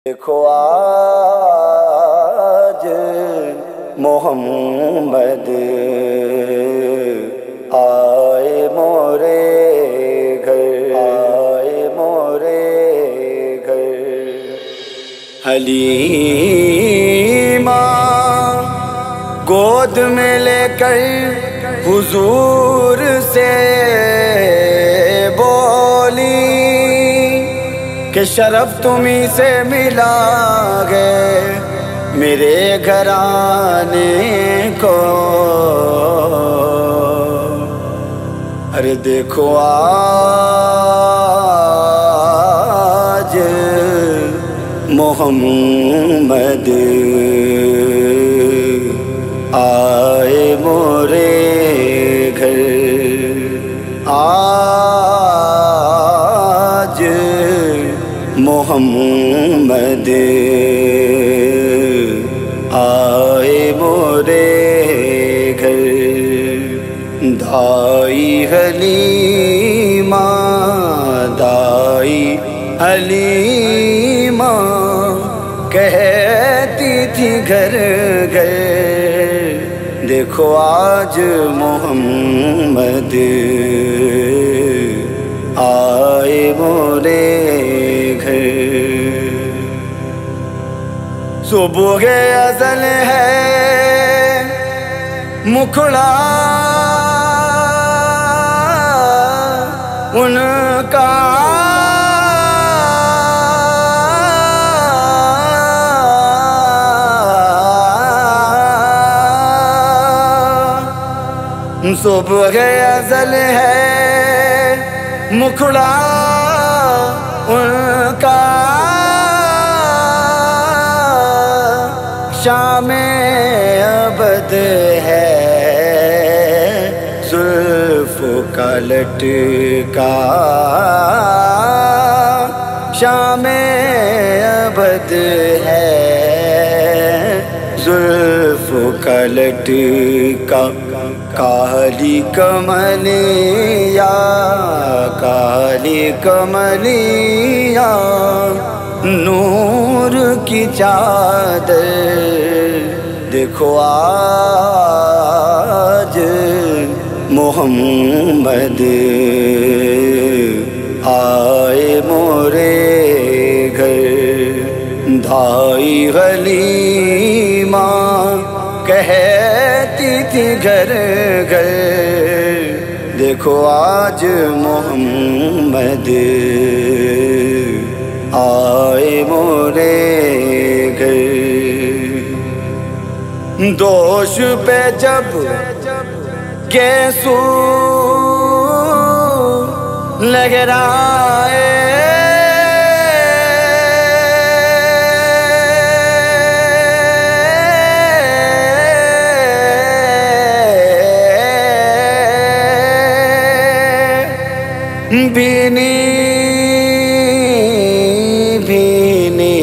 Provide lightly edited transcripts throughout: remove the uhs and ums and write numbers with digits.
دیکھو آج محمد آئے مورے گھر، آئے مورے گھر۔ حلیمہ گود میں لے کر حضور سے بولی کہ شرف تمہیں سے ملا گئے میرے گھرانے کو۔ ارے دیکھو آج محمد آئے مورے گھر، آج محمد آئے مورے گھر۔ دائی حلیمہ، دائی حلیمہ کہتی تھی گھر گھر، دیکھو آج محمد آئے مورے گھر۔ صبح ازل ہے مکھڑا ان کا، صبح ازل ہے مکھڑا ان کا، شام ابد ہے زلف کا لٹکا، شام ابد ہے زلف کا لٹکا۔ کالی کملیاں، کالی کملیاں نور کی چادر، دیکھو آج محمد آئے مورے گھر۔ دائی حلیمہ کہتی تھی گھر گھر، دیکھو آج محمد آئے مورے گھر۔ دوش پہ جب گیسو لہرائے، بھینی بھینی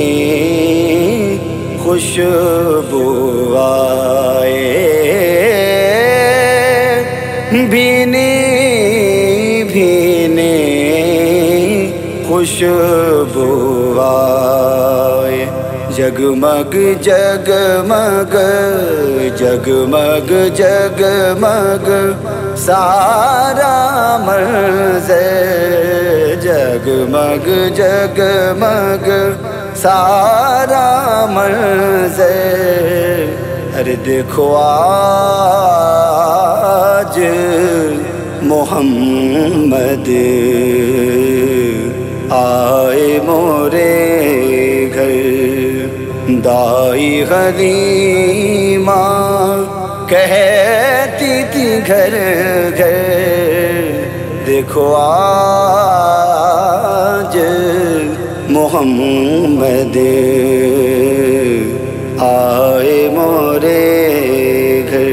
خوشبو آئے، بھینی بھینی خوشبو آئے، جگمگ جگمگ جگمگ جگمگ سارا منظر، جگمگ جگمگ سارا منظر۔ ارے دیکھو آج محمد آئے مورے گھر۔ دائی حلیمہ کہتی تھی گھر گھر، دیکھو آج محمد آئے مورے گھر۔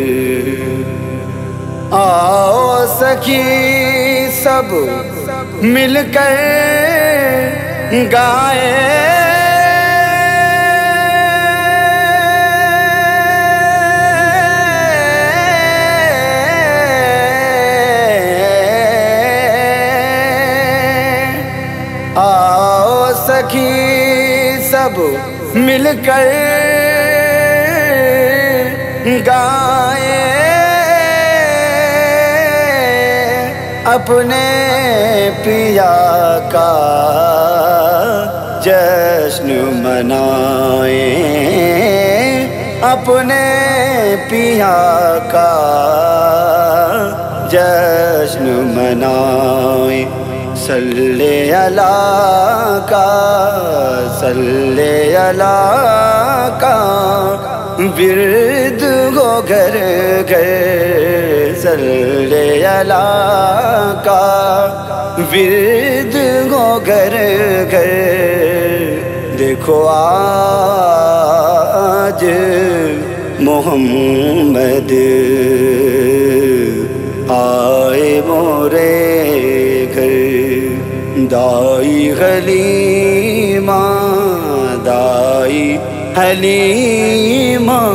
آؤ سخی سب مل کر گائے، سخی سب مل کر گائے اپنے پیا کا جشن منائیں، اپنے پیا کا جشن منائیں۔ صلی اللہ کا صلی اللہ کا ورد ہو گھر گھر، صلی اللہ کا ورد ہو گھر گھر۔ دیکھو آج محمد آئے مورے گھر، دائی حلیمہ دائی حلیمہ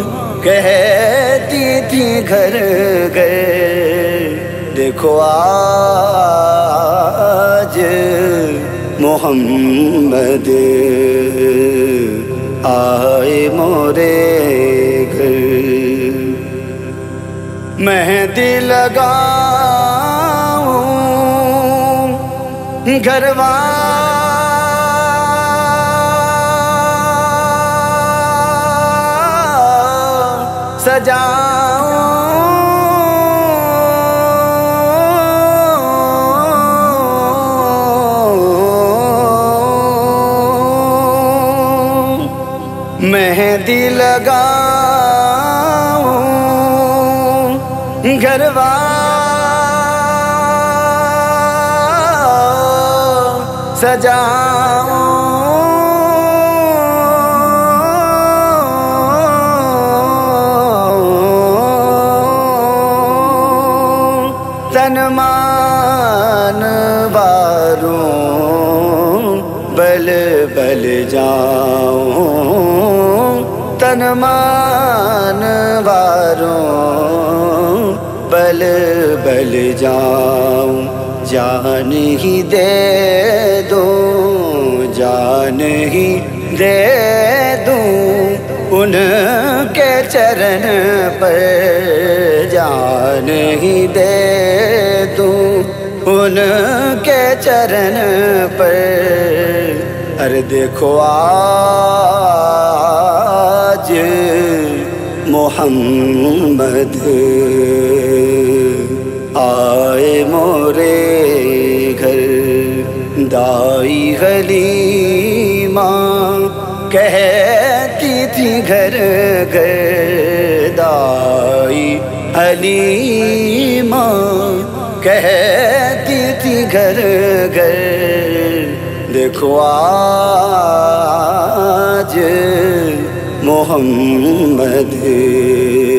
کہتی تھی گھر گھر۔ دیکھو آج محمد آئے مورے گھر۔ مہندی لگاؤں گھروا سجاؤں، مہندی لگاؤں گھروا سجاؤں، تن مان واروں بل بل جاؤں، تن مان واروں بل بل جاؤں۔ جان ہی دے دوں، جان ہی دے دوں ان کے چرن پر، جان ہی دے دوں ان کے چرن پر۔ ارے دیکھو آج محمد آئے مورے گھر، دائی حلیمہ کہتی تھی گھر گھر، دائی حلیمہ کہتی تھی گھر گھر۔ دیکھو آج محمد